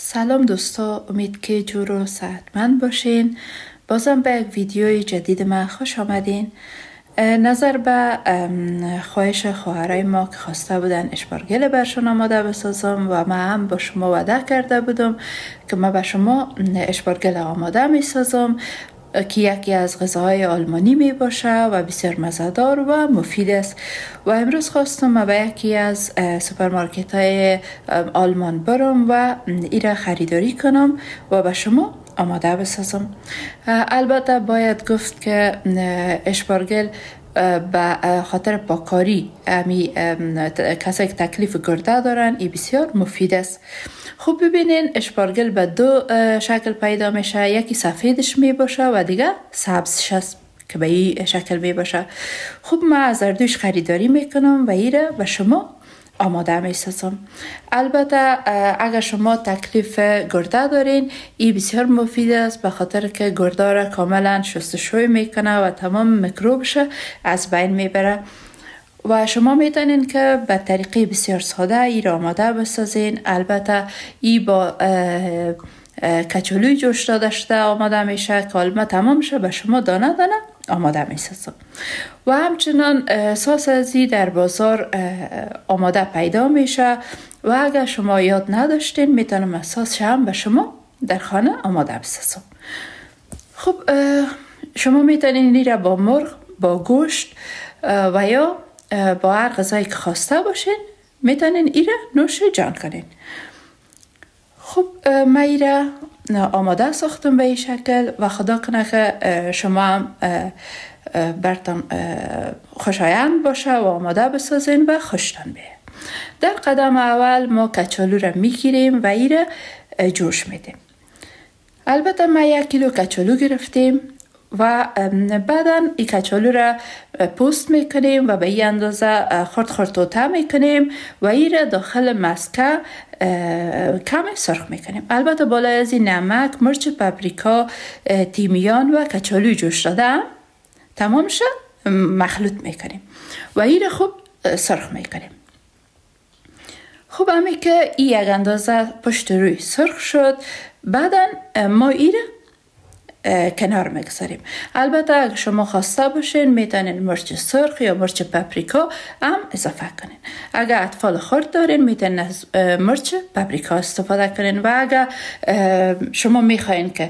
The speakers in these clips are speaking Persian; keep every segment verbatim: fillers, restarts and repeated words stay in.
سلام دوستا، امید که جور و صحتمند باشین. بازم به یک ویدیوی جدید من خوش آمدین. نظر به خواهش خواهرای ما که خواسته بودن اشپارگل برشون آماده بسازم و من هم با شما وعده کرده بودم که من به شما اشپارگل آماده می سازم که یکی از غذاهای آلمانی می باشه و بسیار مزه‌دار و مفید است. و امروز خواستم من به یکی از سوپرمارکت های آلمان برم و ایره خریداری کنم و به شما آماده بسازم. البته باید گفت که اشپارگل به خاطر پاکاری امی کسایی که تکلیف گرده دارن ای بسیار مفید است. خوب ببینین اشپارگل به دو شکل پیدا میشه، یکی سفیدش می باشه و دیگه سبزش است که به این شکل می باشه. خوب من از دوش خریداری میکنم و ایره به شما آماده می سازم. البته اگر شما تکلیف گرده دارین ای بسیار مفید است، به خاطر که گرده را کاملا شستشوی میکنه و تمام میکروبش از بین میبره و شما میتونین که به طریقه بسیار ساده ای را آماده بسازین. البته ای با کچالوی جوش داده شده آماده میشه که حالا تمام شه به شما دانه دانه آماده میسازم. و همچنان ساس ازی در بازار آماده پیدا میشه و اگر شما یاد نداشتین میتونم ساس هم به شما در خانه آماده بسازم. خب شما میتونین این را با مرغ، با گوشت و یا با هر غذایی که خواسته باشین میتونین این را نوش جان کنین. خب من این را آماده ساختم به این شکل و خدا کنه که شما هم برتان خوشایند باشه و آماده بسازین و خوشتان بیه. در قدم اول ما کچالو را میگیریم و این را جوش میدیم. البته ما یک کیلو کچالو گرفتیم و بعدا این کچالو را پوست میکنیم و به این اندازه خرد خرد توته میکنیم و این را داخل مسکه کم سرخ میکنیم. البته بالا از این نمک، مرچ پاپریکا، تیمیان و کچالوی جوش داده تمام شد مخلوط میکنیم و این را خوب سرخ میکنیم. خوب همی که این یک اندازه پشت روی سرخ شد بعدا ما این را کنار میگذاریم. البته اگر شما خواسته باشین میتونین مرچ سرخ یا مرچ پاپریکا هم اضافه کنین. اگر اطفال خرد دارین میتونین از مرچ پاپریکا استفاده کنین و اگر شما میخواین که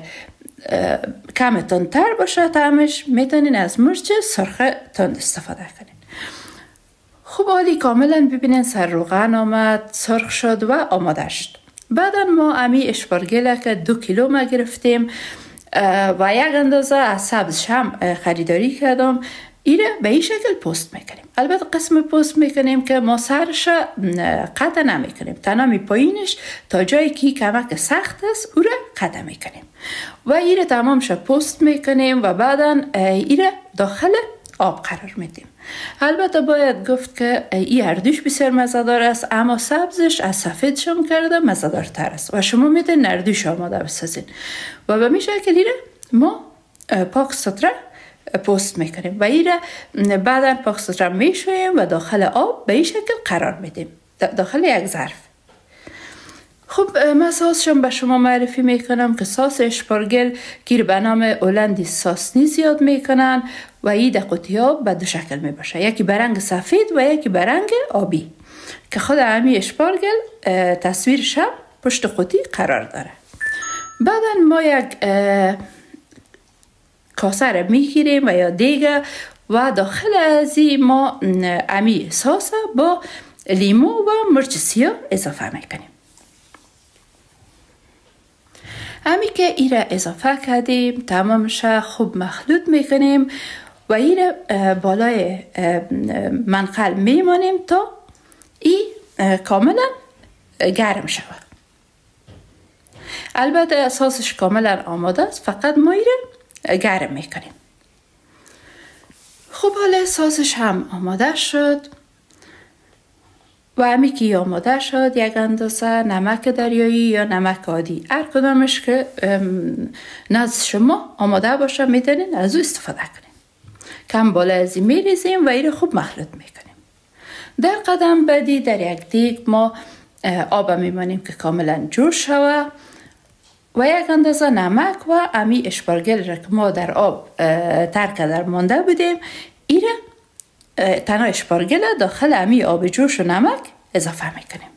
کم تندتر باشه طعمش میتونین از مرچ سرخ تند استفاده کنین. خوب حالی کاملا ببینین سر روغن آمد، سرخ شد و آماده شد. بعدا ما امی اشپارگل که دو کیلو ما گرفتیم و یک اندازه از سبزش هم خریداری کردم، ایره به این شکل پوست میکنیم. البته قسم پوست میکنیم که ما سرش قطع نمیکنیم، تنها می پایینش تا جایی که کمک سخت است او را قطع میکنیم و ایره تمام شد پوست میکنیم و بعدا ایره داخل آب قرار میدیم. البته باید گفت که این هر دوش بسیار مزه‌دار است، اما سبزش از سفیدش هم کرده مزه‌دارتر است و شما میتونید هر دوش آماده بسازین و به این شکل ما پاک ستره پوست میکنیم و این بعدا پاک ستره میشویم و داخل آب به این شکل قرار میدیم، داخل یک ظرف. خب من ساسشم به شما معرفی میکنم که ساس اشپارگل که به نام هلندی ساسنی زیاد میکنن و این در قوطی ها به دو شکل میباشه، یکی برنگ سفید و یکی برنگ آبی که خود همی اشپارگل تصویرش هم پشت قوطی قرار داره. بعدا ما یک کاسه را میگیریم و یا دیگه و داخل ازی ما امی ساس با لیمو و مرچ سیاه اضافه میکنیم. همی که این را اضافه کردیم تمامش خوب مخلوط میکنیم و این را بالای منقل میمانیم تا این کاملا گرم شود. البته ساسش کاملا آماده است، فقط ما این را گرم میکنیم. خب حالا ساسش هم آماده شد و همی که آماده شد یک اندازه نمک دریایی یا نمک عادی هر کدامش که نزد شما آماده باشه میتونین از او استفاده کنین. کم بالا ازی میریزیم و این خوب مخلوط میکنیم. در قدم بعدی در یک دیگ ما آب میمانیم که کاملا جوش شوه و یک اندازه نمک و امی اشپارگل را که ما در آب ترک در مانده بودیم ایره تنها اشپارگل داخل امی آب جوش و نمک اضافه میکنیم.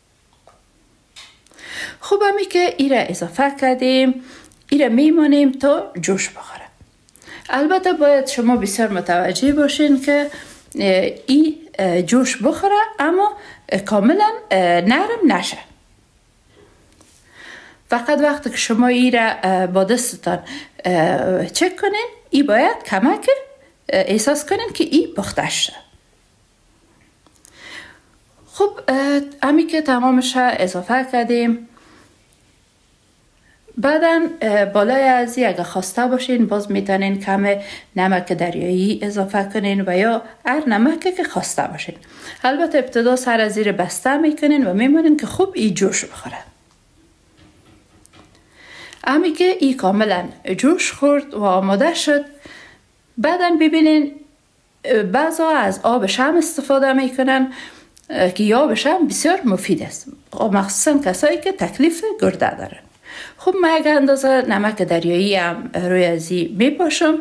خوب امی که ایره اضافه کردیم ایره میمانیم تا جوش بخوره. البته باید شما بسیار متوجه باشین که ای جوش بخوره اما کاملا نرم نشه. فقط وقتی که شما ای را با دستتان چک کنین ای باید کمک احساس کنین که ای پخته شده. خب امی که تمامش اضافه کردیم بعدا بالای از اگه خواسته باشین باز میتونین کم نمک دریایی اضافه کنین و یا هر نمکی که خواسته باشین. البته ابتدا سر از زیر بسته میکنین و میمونین که خوب ای جوش بخوره. امی که ای کاملا جوش خورد و آماده شد بعدا ببینین بعضا از آب شم استفاده میکنن که آب شم بسیار مفید است، مخصوصا کسایی که تکلیف گرده دارن. خب من یک اندازه نمک دریایی هم روی ازی می پاشم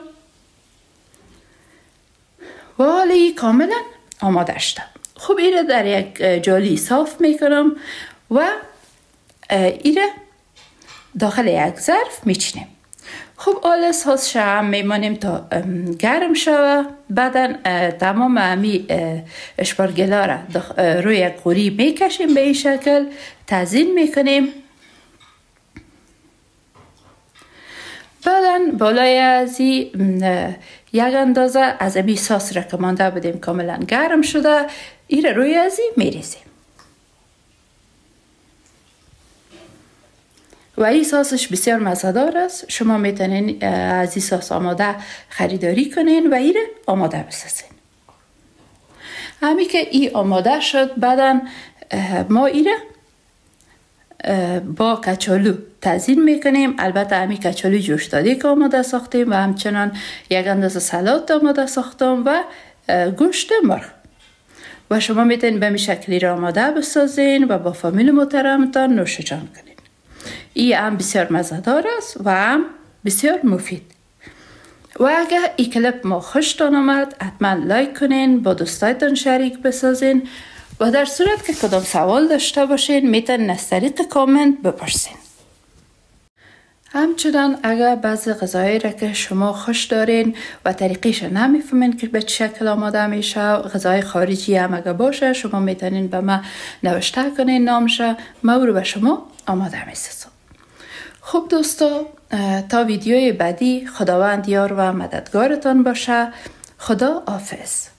و حالی کاملا آماده شده. خب ایره در یک جالی صاف می کنم و ایره داخل یک ظرف می چینیم. خب آل ساس شم میمانیم تا گرم شوه. بعدا تمام امی اشپارگلا را روی یک قوری میکشیم به این شکل تزیین میکنیم. بعدا بالای ازی یک اندازه از امی ساس را که مانده بودیم کاملا گرم شده این روی ازی میریزیم و این ساسش بسیار مزه‌دار است. شما میتونین از این ساس آماده خریداری کنین و این آماده بسازین. همی که این آماده شد بعدا ما این با کچالو تزیین میکنیم. البته همی کچالو جوش داده که آماده ساختیم و همچنان یک اندازه سالاد آماده ساختم و گوشت مرغ و شما میتونین به می شکلی را آماده بسازین و با فامیل محترمتان نوش جان کنین. این هم بسیار مزه‌دار است و هم بسیار مفید. و اگر این کلیپ ما خوشتان آمد حتما لایک کنین، با دوستایتان شریک بسازین و در صورت که کدام سوال داشته باشین میتونین از طریق کامنت بپرسین. همچنان اگر بعضی غذایی را که شما خوش دارین و طریقیش نمیفهمین که به چه شکل آماده میشه، غذای خارجی هم اگر باشه شما میتونین به ما نوشته کنین نامشه، ما رو به شما آماده میسازم. خب دوستا تا ویدیوی بعدی خداوند یار و مددگارتان باشه. خدا حافظ.